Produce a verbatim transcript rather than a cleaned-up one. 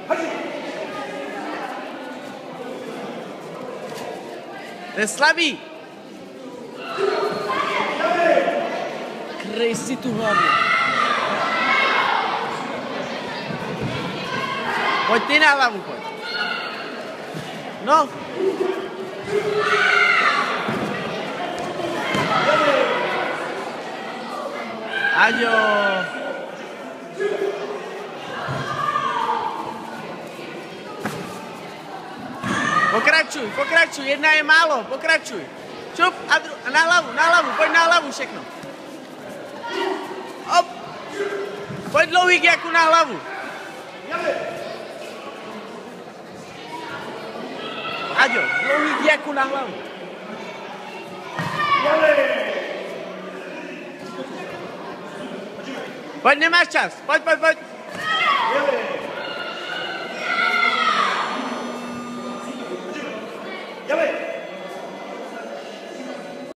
To je slabý. Kryj si tu hlavu. Pojď ty na hlavu, pojď. No. Aďo. Pokračuj, pokračuj, jedna je málo, pokračuj. Čup a, dru- a na hlavu, na hlavu, pojď na hlavu všechno. Hop. Pojď dlouhý jako na hlavu. Aďo, dlouhý jako na hlavu. Pojď, nemáš čas, pojď, pojď, pojď.